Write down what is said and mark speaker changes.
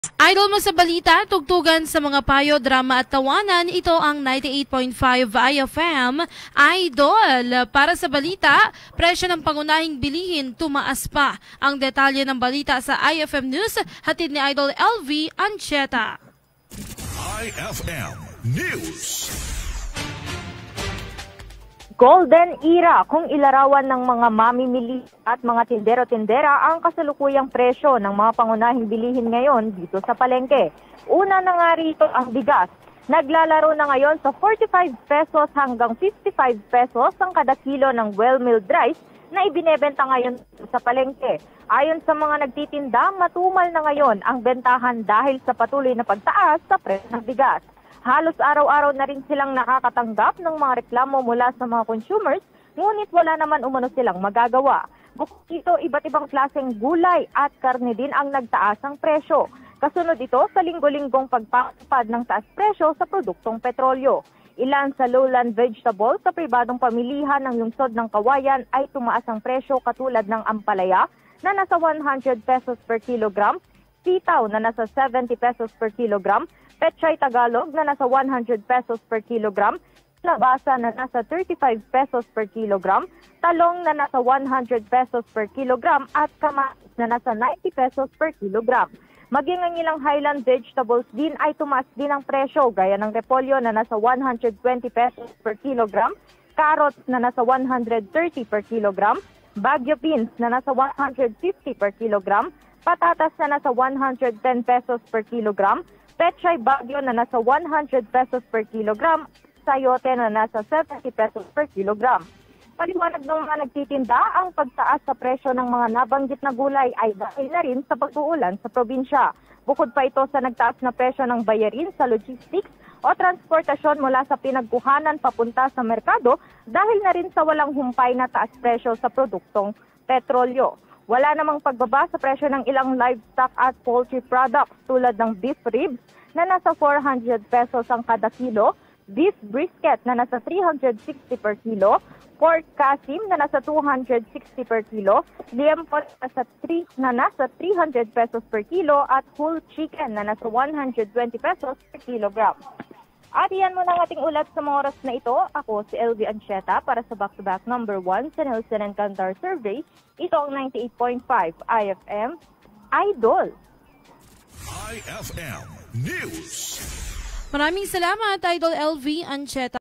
Speaker 1: Idol mo sa balita, tugtugan sa mga payo, drama at tawanan, ito ang 98.5 IFM Idol. Para sa balita, presyo ng pangunahing bilihin tumaas pa. Ang detalye ng balita sa IFM News, hatid ni Idol LV Ancheta.
Speaker 2: IFM News.
Speaker 3: Golden era kung ilarawan ng mga mamimili at mga tindero-tindera ang kasalukuyang presyo ng mga pangunahing bilihin ngayon dito sa palengke. Una na nga rito ang bigas. Naglalaro na ngayon sa 45 pesos hanggang 55 pesos ang kada kilo ng well-milled rice na ibinebenta ngayon sa palengke. Ayon sa mga nagtitinda, matumal na ngayon ang bentahan dahil sa patuloy na pagtaas sa presyo ng bigas. Halos araw-araw na rin silang nakakatanggap ng mga reklamo mula sa mga consumers, ngunit wala naman umano silang magagawa. Bukod dito, iba't ibang klaseng gulay at karne din ang nagtaas ang presyo. Kasunod ito sa linggo-linggong pagpapatupad ng taas presyo sa produktong petrolyo. Ilan sa lowland vegetables sa pribadong pamilihan ng lungsod ng Kawayan ay tumaas ang presyo katulad ng ampalaya na nasa 100 pesos per kilogram, sitaw na nasa 70 pesos per kilogram, Pechay Tagalog na nasa 100 pesos per kilogram, labasa na nasa 35 pesos per kilogram, talong na nasa 100 pesos per kilogram at kamatis na nasa 90 pesos per kilogram. Maging ang ilang highland vegetables din ay tumaas din ang presyo gaya ng repolyo na nasa 120 pesos per kilogram, carrots na nasa 130 per kilogram, Baguio beans na nasa 150 per kilogram, patatas na nasa 110 pesos per kilogram, Pechay Baguio na nasa 100 pesos per kilogram, sayote na nasa 70 pesos per kilogram. Paliwanag ng mga nagtitinda, ang pagtaas sa presyo ng mga nabanggit na gulay ay dahil na rin sa pag-uulan sa probinsya. Bukod pa ito sa nagtaas na presyo ng bayarin sa logistics o transportasyon mula sa pinagkuhanan papunta sa merkado dahil na rin sa walang humpay na taas presyo sa produktong petrolyo. Wala namang pagbaba sa presyo ng ilang livestock at poultry products tulad ng beef ribs na nasa 400 pesos ang kada kilo, beef brisket na nasa 360 per kilo, pork kasim na nasa 260 per kilo, liempo na nasa 300 pesos per kilo at whole chicken na nasa 120 pesos per kilogram. At iyan muna ang ating ulat sa mga oras na ito. Ako si LV Ancheta para sa back-to-back number 1 sa Nielsen and Kantar Survey. Ito ang 98.5 IFM Idol.
Speaker 2: IFM News.
Speaker 1: Maraming salamat, Idol LV Ancheta.